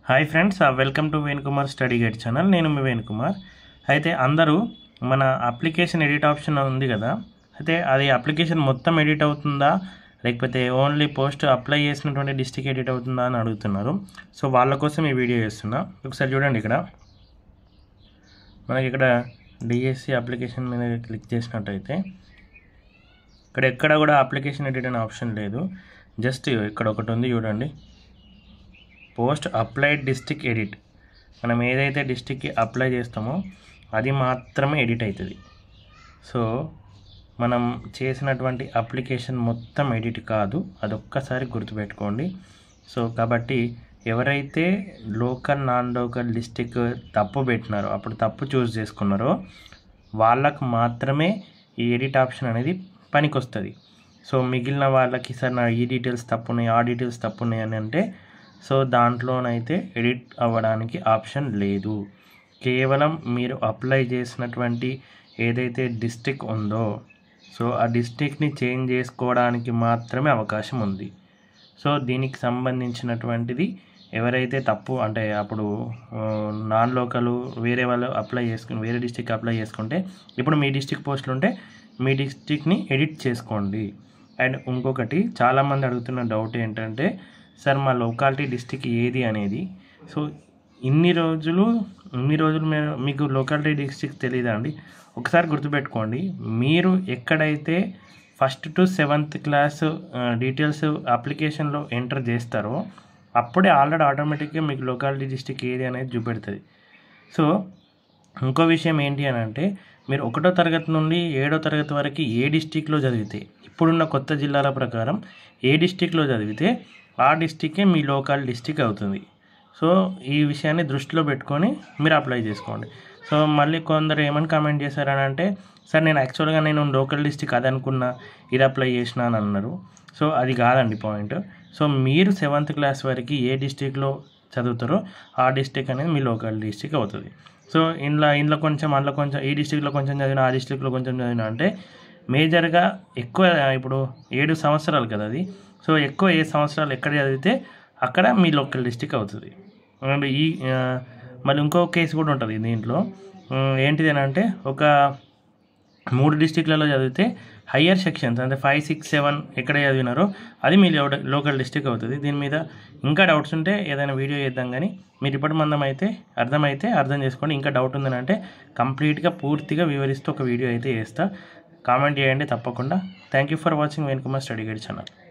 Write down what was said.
Hi friends, welcome to Venukumar study guide channel. నేను మీ వేణుకుమార్. అయితే అందరూ మన అప్లికేషన్ ఎడిట్ ఆప్షన్ ఉంది కదా, అయితే అది అప్లికేషన్ మొత్తం ఎడిట్ అవుతుందా లేకపోతే ఓన్లీ పోస్ట్ అప్లై చేసినటువంటి డిస్ట్రిక్ట్ ఎడిట్ అవుతుందా అని అడుగుతున్నారు. సో వాళ్ళ కోసం ఈ వీడియో చేస్తున్నా. ఒకసారి చూడండి, మనకి ఇక్కడ డిఎస్సి అప్లికేషన్ మీద క్లిక్ చేసినట్టయితే ఇక్కడ ఎక్కడ కూడా అప్లికేషన్ ఎడిట్ అనే ఆప్షన్ లేదు. జస్ట్ ఇక్కడ ఒకటి ఉంది చూడండి, పోస్ట్ అప్లైడ్ డిస్ట్రిక్ట్ ఎడిట్. మనం ఏదైతే డిస్ట్రిక్ట్కి అప్లై చేస్తామో అది మాత్రమే ఎడిట్ అవుతుంది. సో మనం చేసినటువంటి అప్లికేషన్ మొత్తం ఎడిట్ కాదు, అదొక్కసారి గుర్తుపెట్టుకోండి. సో కాబట్టి ఎవరైతే లోకల్ నాన్ లోకల్ డిస్ట్రిక్ట్ తప్పు పెట్టినారో, అప్పుడు తప్పు చూస్ చేసుకున్నారో వాళ్ళకు మాత్రమే ఈ ఎడిట్ ఆప్షన్ అనేది పనికి వస్తుంది. సో మిగిలిన వాళ్ళకి సార్ నా ఈ డీటెయిల్స్ తప్పు ఉన్నాయి, ఆ డీటెయిల్స్ తప్పు ఉన్నాయి అని అంటే సో దాంట్లోనైతే ఎడిట్ అవ్వడానికి ఆప్షన్ లేదు. కేవలం మీరు అప్లై చేసినటువంటి ఏదైతే డిస్ట్రిక్ట్ ఉందో సో ఆ డిస్ట్రిక్ట్ని చేంజ్ చేసుకోవడానికి మాత్రమే అవకాశం ఉంది. సో దీనికి సంబంధించినటువంటిది ఎవరైతే తప్పు అంటే అప్పుడు నాన్ లోకల్ వేరే వాళ్ళు అప్లై చేసుకుని వేరే డిస్ట్రిక్ట్ అప్లై చేసుకుంటే ఇప్పుడు మీ డిస్ట్రిక్ట్ పోస్టులు ఉంటే మీ డిస్ట్రిక్ట్ని ఎడిట్ చేసుకోండి. అండ్ ఇంకొకటి చాలామంది అడుగుతున్న డౌట్ ఏంటంటే, సార్ మా లోకాలిటీ డిస్ట్రిక్ట్ ఏది అనేది. సో ఇన్ని రోజులు మీకు లోకాలిటీ డిస్ట్రిక్ట్ తెలియదా అండి? ఒకసారి గుర్తుపెట్టుకోండి, మీరు ఎక్కడైతే 1st to 7th class details అప్లికేషన్లో ఎంటర్ చేస్తారో అప్పుడే ఆటోమేటిక్గా మీకు లోకాలిటీ డిస్ట్రిక్ట్ ఏది అనేది చూపెడుతుంది. సో ఇంకో విషయం ఏంటి అని అంటే, మీరు 1వ తరగతి నుండి 7వ తరగతి వరకు ఏ డిస్ట్రిక్ట్లో చదివితే, ఇప్పుడున్న కొత్త జిల్లాల ప్రకారం ఏ డిస్ట్రిక్ట్లో చదివితే ఆ డిస్ట్రిక్టే మీ లోకల్ డిస్ట్రిక్ట్ అవుతుంది. సో ఈ విషయాన్ని దృష్టిలో పెట్టుకొని మీరు అప్లై చేసుకోండి. సో మళ్ళీ కొందరు ఏమని కామెంట్ చేశారని అంటే, సార్ నేను యాక్చువల్గా నేను లోకల్ డిస్ట్రిక్ట్ అది అనుకున్నా, ఇది అప్లై చేసిన అని అన్నారు. సో అది కాదండి పాయింట్. సో మీరు 7th క్లాస్ వరకు ఏ డిస్ట్రిక్ట్లో చదువుతారో ఆ డిస్ట్రిక్ట్ అనేది మీ లోకల్ డిస్ట్రిక్ట్ అవుతుంది. సో ఇందులో కొంచెం అందులో కొంచెం ఈ డిస్ట్రిక్ట్లో కొంచెం చదివిన ఆ డిస్ట్రిక్ట్లో కొంచెం చదివిన అంటే మేజర్గా ఎక్కువ ఇప్పుడు 7 సంవత్సరాలు కదా అది. సో ఎక్కువ 7 సంవత్సరాలు ఎక్కడ చదివితే అక్కడ మీ లోకల్ డిస్ట్రిక్ట్ అవుతుంది. అండ్ మళ్ళీ ఇంకో కేసు కూడా ఉంటుంది దీంట్లో. ఏంటిది అని అంటే, ఒక 3 డిస్ట్రిక్ట్లలో చదివితే హయ్యర్ సెక్షన్స్ అంటే 5, 6, 7 ఎక్కడ చదివినారో అది మీ లోకల్ డిస్ట్రిక్ట్ అవుతుంది. దీని మీద ఇంకా డౌట్స్ ఉంటే ఏదైనా వీడియో చేద్దాం, కానీ మీరు ఇప్పటి మందం అయితే అర్థం చేసుకోండి. ఇంకా డౌట్ ఉందని అంటే కంప్లీట్గా పూర్తిగా వివరిస్తూ ఒక వీడియో అయితే చేస్తా. కామెంట్ చేయండి తప్పకుండా. Thank you for watching Venukumar study guide channel.